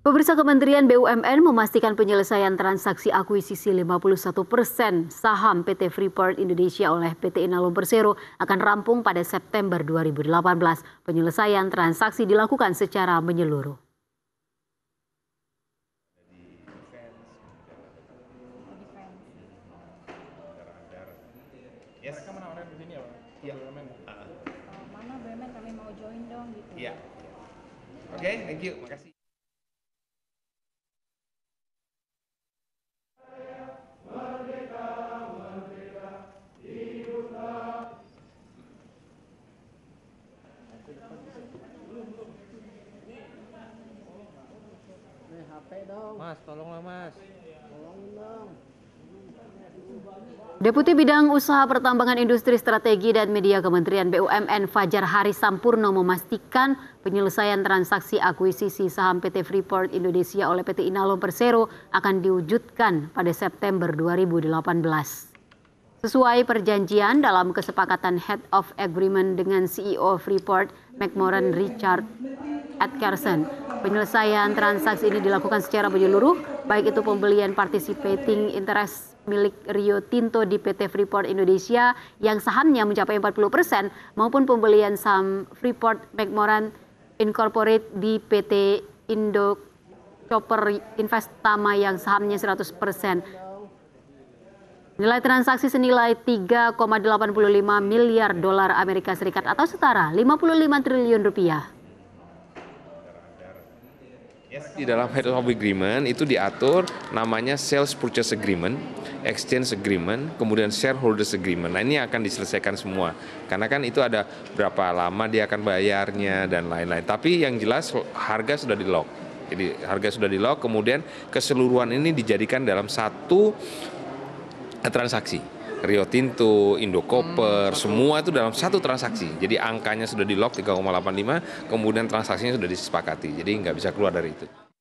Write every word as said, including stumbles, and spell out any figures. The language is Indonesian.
Pemirsa, Kementerian B U M N memastikan penyelesaian transaksi akuisisi lima puluh satu persen saham P T Freeport Indonesia oleh P T Inalum Persero akan rampung pada September dua ribu delapan belas. Penyelesaian transaksi dilakukan secara menyeluruh. Yes. Mereka menawarkan di sini ya, Pak? Iya. B U M N. Uh. Uh, mana B U M N kami mau join dong gitu. Iya. Oke, okay, thank you. Makasih. Mas, tolonglah Mas. Tolongin dong. Deputi Bidang Usaha Pertambangan Industri Strategi dan Media Kementerian B U M N Fajar Hari Sampurno memastikan penyelesaian transaksi akuisisi saham P T Freeport Indonesia oleh P T Inalum Persero akan diwujudkan pada September dua ribu delapan belas. Sesuai perjanjian dalam kesepakatan Head of Agreement dengan C E O Freeport, McMoran Richard Atkerson, penyelesaian transaksi ini dilakukan secara menyeluruh, baik itu pembelian participating interest milik Rio Tinto di P T Freeport Indonesia yang sahamnya mencapai empat puluh persen maupun pembelian saham Freeport McMoran Incorporate di P T Indo Copper Investama yang sahamnya seratus persen. Nilai transaksi senilai tiga koma delapan lima miliar dolar Amerika Serikat atau setara lima puluh lima triliun rupiah. Di dalam Head of Agreement itu diatur namanya Sales Purchase Agreement, Exchange Agreement, kemudian Shareholders Agreement. Nah, ini akan diselesaikan semua. Karena kan itu ada berapa lama dia akan bayarnya dan lain-lain. Tapi yang jelas harga sudah di-lock. Jadi harga sudah di-lock, kemudian keseluruhan ini dijadikan dalam satu transaksi. Rio Tinto, Indo Copper, semua itu dalam satu transaksi. Jadi angkanya sudah di-lock tiga koma delapan lima, kemudian transaksinya sudah disepakati. Jadi nggak bisa keluar dari itu.